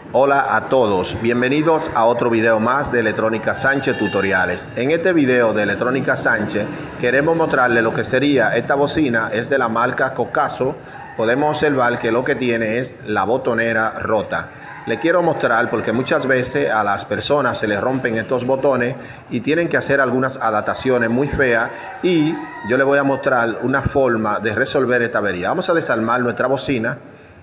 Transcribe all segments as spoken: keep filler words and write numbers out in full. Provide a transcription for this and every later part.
Hola a todos, bienvenidos a otro video más de Electrónica Sánchez Tutoriales. En este video de Electrónica Sánchez queremos mostrarle lo que sería esta bocina. Es de la marca Cocaso. Podemos observar que lo que tiene es la botonera rota. Le quiero mostrar porque muchas veces a las personas se les rompen estos botones y tienen que hacer algunas adaptaciones muy feas, y yo le voy a mostrar una forma de resolver esta avería. Vamos a desarmar nuestra bocina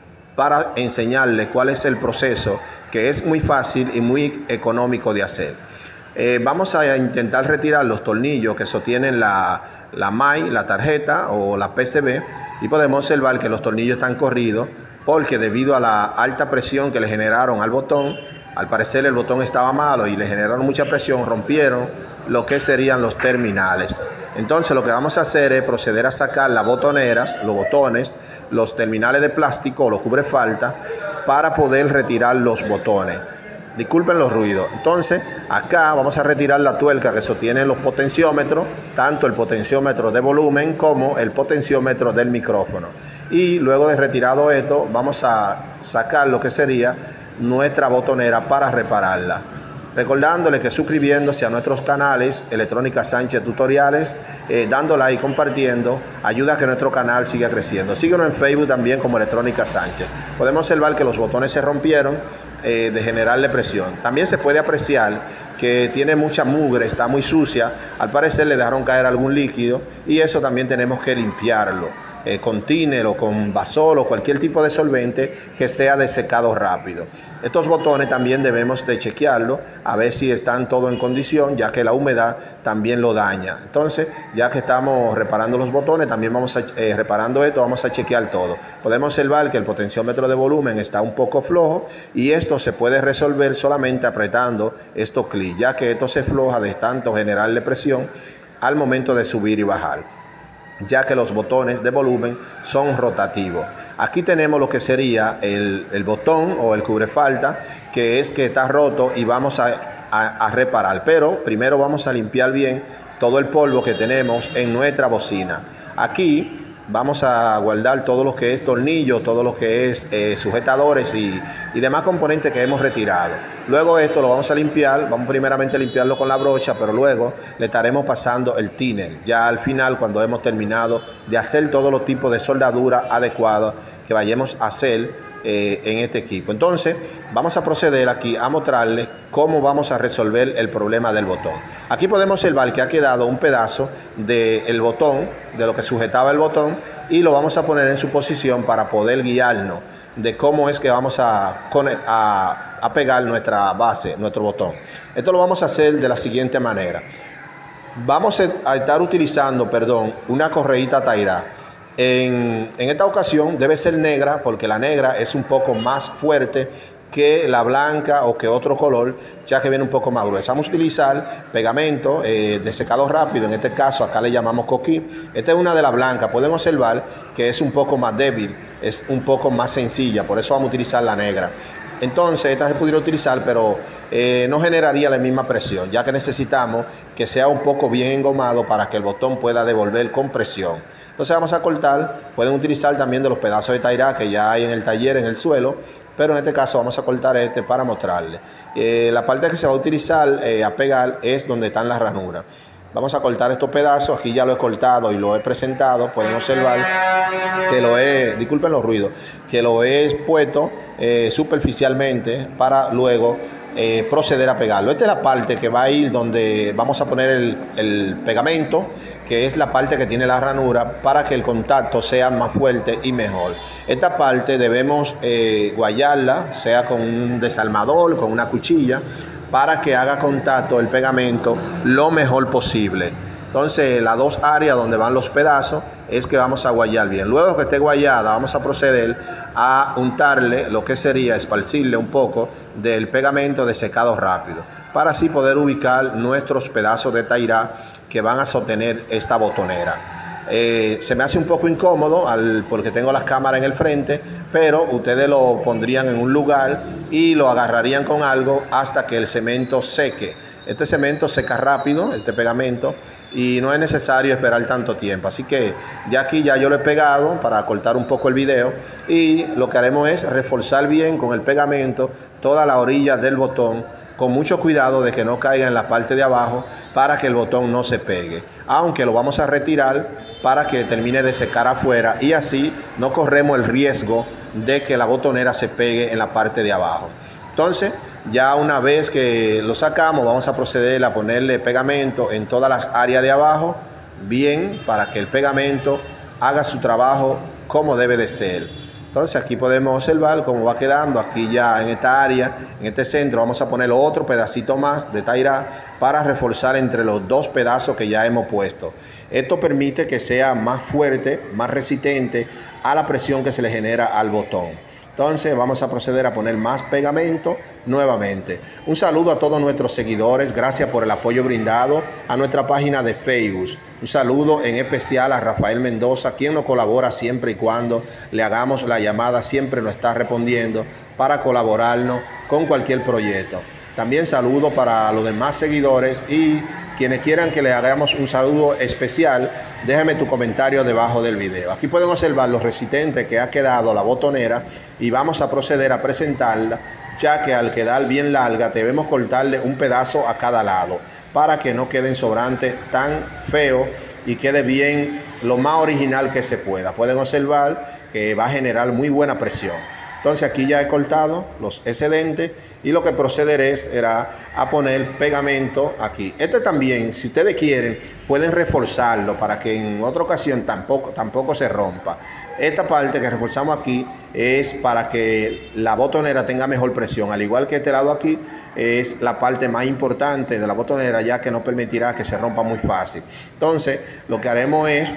para enseñarle cuál es el proceso, que es muy fácil y muy económico de hacer. Eh, vamos a intentar retirar los tornillos que sostienen la, la M A I, la tarjeta o la P C B, y podemos observar que los tornillos están corridos porque debido a la alta presión que le generaron al botón, al parecer el botón estaba malo y le generaron mucha presión, rompieron lo que serían los terminales. Entonces lo que vamos a hacer es proceder a sacar las botoneras, los botones, los terminales de plástico o los cubre falta, para poder retirar los botones. Disculpen los ruidos. Entonces acá vamos a retirar la tuerca que sostiene los potenciómetros, tanto el potenciómetro de volumen como el potenciómetro del micrófono. Y luego de retirado esto, vamos a sacar lo que sería nuestra botonera para repararla. Recordándole que suscribiéndose a nuestros canales Electrónica Sánchez Tutoriales, eh, dando like y compartiendo, ayuda a que nuestro canal siga creciendo. Síguenos en Facebook también como Electrónica Sánchez. Podemos observar que los botones se rompieron eh, de generarle presión. También se puede apreciar que tiene mucha mugre, está muy sucia. Al parecer le dejaron caer algún líquido y eso también tenemos que limpiarlo. Eh, con tiner o con basol o cualquier tipo de solvente que sea de secado rápido. Estos botones también debemos de chequearlo a ver si están todo en condición, ya que la humedad también lo daña. Entonces, ya que estamos reparando los botones, también vamos a, eh, reparando esto, vamos a chequear todo. Podemos observar que el potenciómetro de volumen está un poco flojo, y esto se puede resolver solamente apretando estos clics, ya que esto se floja de tanto generarle presión al momento de subir y bajar, ya que los botones de volumen son rotativos. Aquí tenemos lo que sería el, el botón o el cubrefalta, que es que está roto y vamos a, a, a reparar. Pero primero vamos a limpiar bien todo el polvo que tenemos en nuestra bocina. Aquí vamos a guardar todo lo que es tornillo, todo lo que es eh, sujetadores y, y demás componentes que hemos retirado. Luego esto lo vamos a limpiar, vamos primeramente a limpiarlo con la brocha, pero luego le estaremos pasando el thinner, ya al final cuando hemos terminado de hacer todos los tipos de soldadura adecuados que vayamos a hacer eh, en este equipo. Entonces vamos a proceder aquí a mostrarles cómo vamos a resolver el problema del botón. Aquí podemos observar que ha quedado un pedazo del botón, de lo que sujetaba el botón, y lo vamos a poner en su posición para poder guiarnos de cómo es que vamos a, a, a pegar nuestra base, nuestro botón. Esto lo vamos a hacer de la siguiente manera. Vamos a estar utilizando, perdón, una correíta Tairá. En, en esta ocasión debe ser negra, porque la negra es un poco más fuerte que la blanca o que otro color, ya que viene un poco más gruesa. Vamos a utilizar pegamento eh, de secado rápido, en este caso acá le llamamos coquí. Esta es una de las blancas, pueden observar que es un poco más débil, es un poco más sencilla, por eso vamos a utilizar la negra. Entonces esta se pudiera utilizar, pero eh, no generaría la misma presión, ya que necesitamos que sea un poco bien engomado para que el botón pueda devolver con presión. Entonces vamos a cortar, pueden utilizar también de los pedazos de Tairá que ya hay en el taller, en el suelo, pero en este caso vamos a cortar este para mostrarle. Eh, la parte que se va a utilizar eh, a pegar es donde están las ranuras. Vamos a cortar estos pedazos, aquí ya lo he cortado y lo he presentado. Pueden observar que lo he, disculpen los ruidos, que lo he puesto eh, superficialmente para luego eh, proceder a pegarlo. Esta es la parte que va a ir donde vamos a poner el, el pegamento, que es la parte que tiene la ranura, para que el contacto sea más fuerte y mejor. Esta parte debemos eh, guayarla, sea con un desarmador, con una cuchilla, para que haga contacto el pegamento lo mejor posible. Entonces las dos áreas donde van los pedazos es que vamos a guayar bien. Luego que esté guayada, vamos a proceder a untarle lo que sería esparcirle un poco del pegamento de secado rápido, para así poder ubicar nuestros pedazos de Tairá que van a sostener esta botonera. Eh, se me hace un poco incómodo al, porque tengo las cámaras en el frente, pero ustedes lo pondrían en un lugar y lo agarrarían con algo hasta que el cemento seque. Este cemento seca rápido, este pegamento, y no es necesario esperar tanto tiempo. Así que ya aquí ya yo lo he pegado para cortar un poco el video, y lo que haremos es reforzar bien con el pegamento toda la orilla del botón, con mucho cuidado de que no caiga en la parte de abajo para que el botón no se pegue, aunque lo vamos a retirar para que termine de secar afuera, y así no corremos el riesgo de que la botonera se pegue en la parte de abajo. Entonces, ya una vez que lo sacamos, vamos a proceder a ponerle pegamento en todas las áreas de abajo, bien, para que el pegamento haga su trabajo como debe de ser. Entonces aquí podemos observar cómo va quedando. Aquí ya en esta área, en este centro, vamos a poner otro pedacito más de tairá para reforzar entre los dos pedazos que ya hemos puesto. Esto permite que sea más fuerte, más resistente a la presión que se le genera al botón. Entonces vamos a proceder a poner más pegamento nuevamente. Un saludo a todos nuestros seguidores. Gracias por el apoyo brindado a nuestra página de Facebook. Un saludo en especial a Rafael Mendoza, quien nos colabora siempre y cuando le hagamos la llamada. Siempre nos está respondiendo para colaborarnos con cualquier proyecto. También saludo para los demás seguidores, y quienes quieran que le hagamos un saludo especial, déjame tu comentario debajo del video. Aquí pueden observar lo resistente que ha quedado la botonera, y vamos a proceder a presentarla, ya que al quedar bien larga debemos cortarle un pedazo a cada lado para que no queden sobrantes tan feo y quede bien lo más original que se pueda. Pueden observar que va a generar muy buena presión. Entonces aquí ya he cortado los excedentes, y lo que procederé será a poner pegamento aquí. Este también, si ustedes quieren, pueden reforzarlo para que en otra ocasión tampoco, tampoco se rompa. Esta parte que reforzamos aquí es para que la botonera tenga mejor presión. Al igual que este lado aquí, es la parte más importante de la botonera, ya que no permitirá que se rompa muy fácil. Entonces lo que haremos es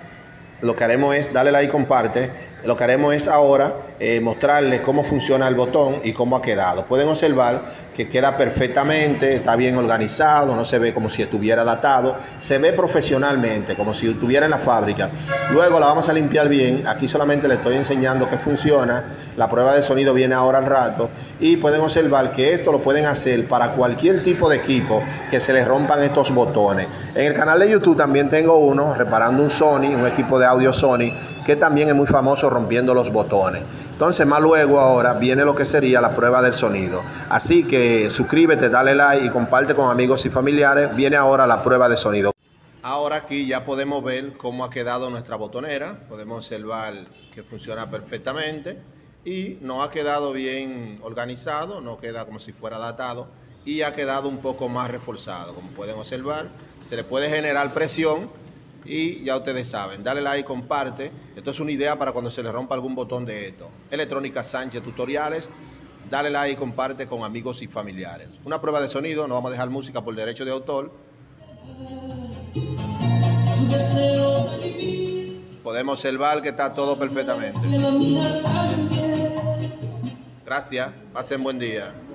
Lo que haremos es darle like y comparte. Lo que haremos es ahora eh, mostrarles cómo funciona el botón y cómo ha quedado. Pueden observar que queda perfectamente, está bien organizado, no se ve como si estuviera datado, se ve profesionalmente, como si estuviera en la fábrica. Luego la vamos a limpiar bien. Aquí solamente les estoy enseñando que funciona. La prueba de sonido viene ahora al rato, y pueden observar que esto lo pueden hacer para cualquier tipo de equipo que se les rompan estos botones. En el canal de YouTube también tengo uno reparando un Sony, un equipo de audio Sony, que también es muy famoso rompiendo los botones. Entonces más luego ahora viene lo que sería la prueba del sonido. Así que suscríbete, dale like y comparte con amigos y familiares. Viene ahora la prueba de sonido. Ahora aquí ya podemos ver cómo ha quedado nuestra botonera. Podemos observar que funciona perfectamente y nos ha quedado bien organizado, no queda como si fuera datado, y ha quedado un poco más reforzado. Como pueden observar, se le puede generar presión. Y ya ustedes saben, dale like, comparte. Esto es una idea para cuando se le rompa algún botón de esto. Electrónica Sánchez Tutoriales. Dale like y comparte con amigos y familiares. Una prueba de sonido, no vamos a dejar música por derecho de autor. Podemos observar que está todo perfectamente. Gracias, pasen buen día.